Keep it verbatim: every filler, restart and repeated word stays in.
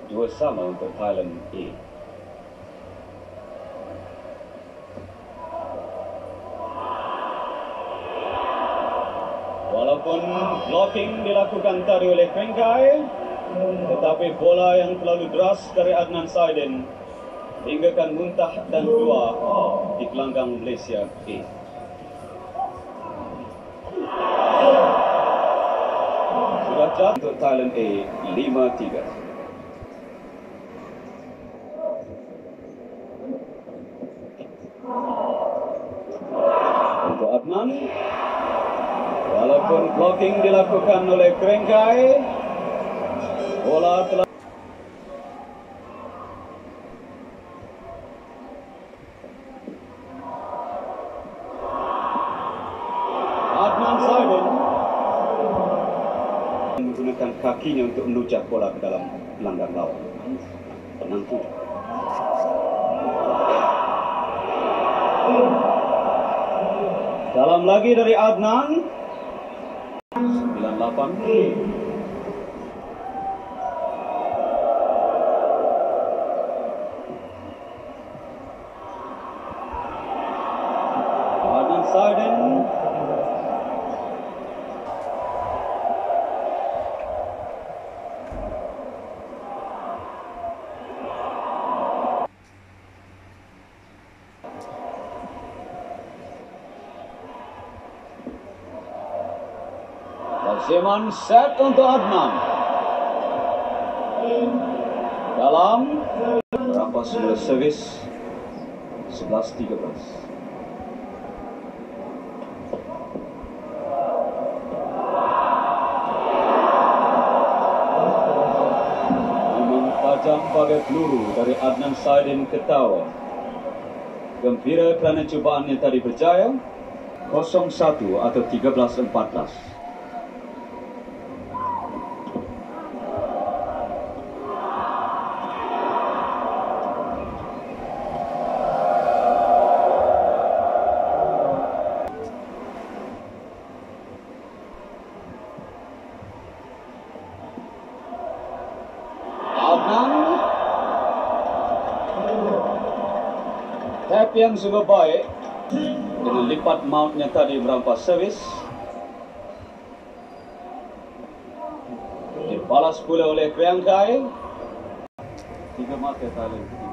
Dua sama untuk Thailand A. Walaupun blocking dilakukan tadi oleh Krengkai, tetapi bola yang terlalu deras dari Adnan Saidin hinggakan muntah dan keluar di gelanggang Malaysia A. Sudah jatuh untuk Thailand A lima tiga. Untuk Adnan, walaupun blocking dilakukan oleh Krengkai, bola telah Adnan Saidin menggunakan kakinya untuk menujak bola ke dalam gelanggang lawan. Penang tujuh. Dalam lagi dari Adnan. sembilan lapan. Adnan Saidin. Zeman set untuk Adnan. Dalam berapa semula servis sebelas tiga belas. Memang tajam pada peluru dari Adnan Saidin ke tower. Gembira kerana cubaan yang tadi berjaya. kosong satu atau tiga belas empat belas. Tap yang sungguh baik dengan lipat mountnya tadi merampas servis. Dibalas pula oleh Krengkai. Tiga mata Thailand.